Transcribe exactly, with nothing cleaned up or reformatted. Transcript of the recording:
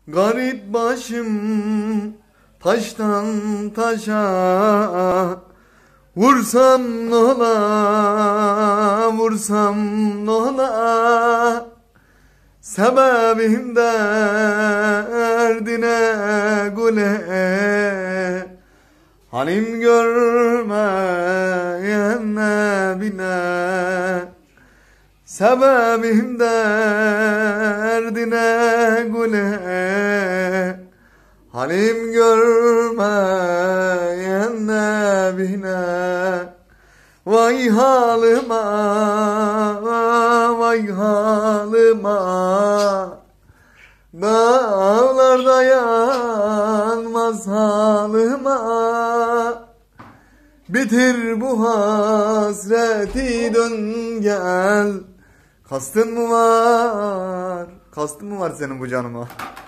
Garip başım taştan taşa, vursam nola, vursam nola. Sebebim derdine güle, halim görmeyen ne bile. Sebebim derdine güle, halim görmeyen ne bile. Vay halıma, vay halıma, dağlarda yanmaz halıma. Bitir bu hasreti, dön gel. Kastın mı var? Kastın mı var senin bu canıma?